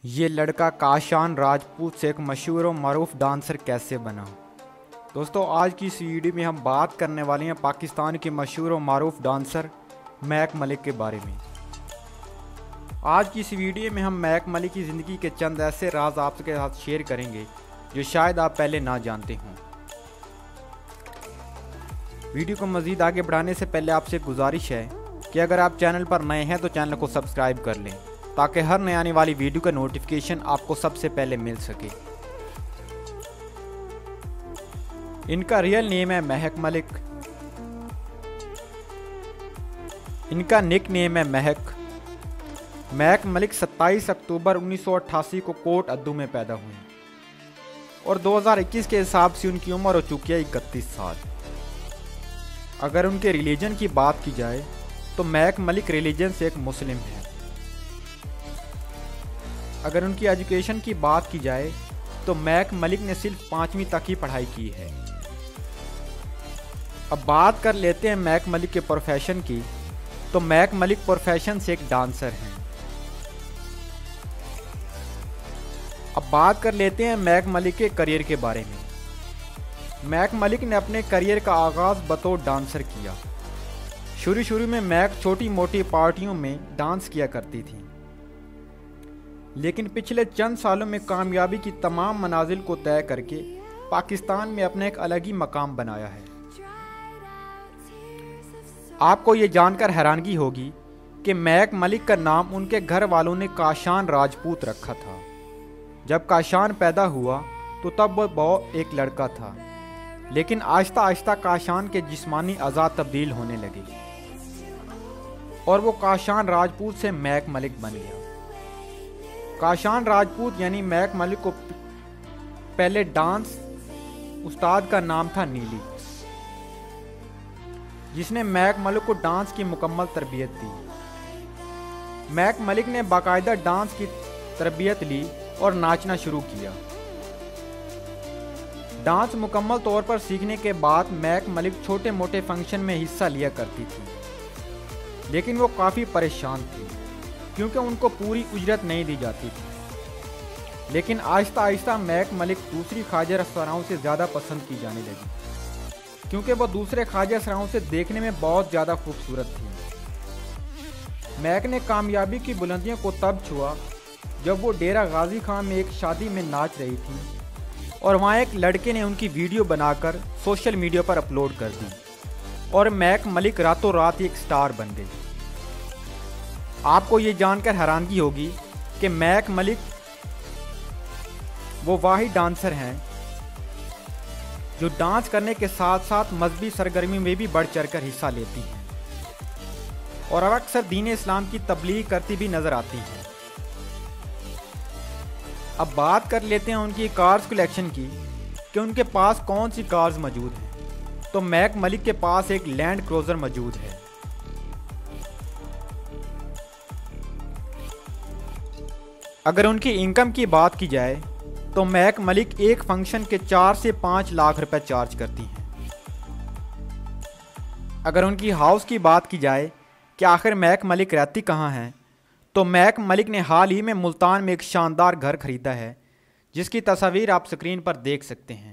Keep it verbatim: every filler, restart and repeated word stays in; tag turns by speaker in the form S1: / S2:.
S1: ये लड़का काशान राजपूत से एक मशहूर और मरूफ डांसर कैसे बना। दोस्तों आज की इस वीडियो में हम बात करने वाले हैं पाकिस्तान के मशहूर और मरूफ डांसर महक मलिक के बारे में। आज की इस वीडियो में हम महक मलिक की ज़िंदगी के चंद ऐसे राज आपके साथ शेयर करेंगे जो शायद आप पहले ना जानते हों। वीडियो को मज़ीद आगे बढ़ाने से पहले आपसे गुजारिश है कि अगर आप चैनल पर नए हैं तो चैनल को सब्सक्राइब कर लें ताकि हर नए आने वाली वीडियो का नोटिफिकेशन आपको सबसे पहले मिल सके। इनका रियल नेम है महक मलिक। इनका निक नेम है महक। महक मलिक सत्ताईस अक्टूबर उन्नीस सौ अट्ठासी को कोट अद्दू में पैदा हुए और दो हज़ार इक्कीस के हिसाब से उनकी उम्र हो चुकी है इकतीस साल। अगर उनके रिलीजन की बात की जाए तो महक मलिक रिलीजन से एक मुस्लिम है। अगर उनकी एजुकेशन की बात की जाए तो महक मलिक ने सिर्फ पाँचवीं तक ही पढ़ाई की है। अब बात कर लेते हैं महक मलिक के प्रोफेशन की, तो महक मलिक प्रोफेशन से एक डांसर हैं। अब बात कर लेते हैं महक मलिक के करियर के बारे में। महक मलिक ने अपने करियर का आगाज़ बतौर डांसर किया। शुरू शुरू में महक छोटी मोटी पार्टियों में डांस किया करती थी, लेकिन पिछले चंद सालों में कामयाबी की तमाम मनाजिल को तय करके पाकिस्तान में अपने एक अलग ही मकाम बनाया है। आपको ये जानकर हैरानगी होगी कि महक मलिक का नाम उनके घर वालों ने काशान राजपूत रखा था। जब काशान पैदा हुआ तो तब वह बहुत एक लड़का था, लेकिन आहिस्ता आहिस्ता काशान के जिस्मानी अज़ा तब्दील होने लगे और वो काशान राजपूत से महक मलिक बन गया। काशान राजपूत यानी महक मलिक को पहले डांस उस्ताद का नाम था नीली, जिसने महक मलिक को डांस की मुकम्मल तरबियत दी। महक मलिक ने बाकायदा डांस की तरबियत ली और नाचना शुरू किया। डांस मुकम्मल तौर पर सीखने के बाद महक मलिक छोटे मोटे फंक्शन में हिस्सा लिया करती थी, लेकिन वो काफ़ी परेशान थी क्योंकि उनको पूरी उजरत नहीं दी जाती थी। लेकिन आहिस्ता आहिस्ता महक मलिक दूसरी ख्वाजा अफसराओं से ज़्यादा पसंद की जाने लगी, क्योंकि वो दूसरे ख्वाजा अफसराओं से देखने में बहुत ज़्यादा खूबसूरत थी। महक ने कामयाबी की बुलंदियों को तब छुआ जब वो डेरा गाजी खान में एक शादी में नाच रही थी और वहाँ एक लड़के ने उनकी वीडियो बनाकर सोशल मीडिया पर अपलोड कर दी और महक मलिक रातों रात एक स्टार बन गई। आपको ये जानकर हैरानगी होगी कि महक मलिक वो वाहिद डांसर हैं जो डांस करने के साथ साथ मजहबी सरगर्मी में भी बढ़ चढ़कर हिस्सा लेती हैं और अब अक्सर दीन इस्लाम की तबलीग करती भी नजर आती हैं। अब बात कर लेते हैं उनकी कार्स कलेक्शन की कि उनके पास कौन सी कार्स मौजूद हैं। तो महक मलिक के पास एक लैंड क्रूजर मौजूद है। अगर उनकी इनकम की बात की जाए तो महक मलिक एक फंक्शन के चार से पाँच लाख रुपए चार्ज करती हैं। अगर उनकी हाउस की बात की जाए कि आखिर महक मलिक रहती कहाँ हैं, तो महक मलिक ने हाल ही में मुल्तान में एक शानदार घर खरीदा है, जिसकी तस्वीर आप स्क्रीन पर देख सकते हैं।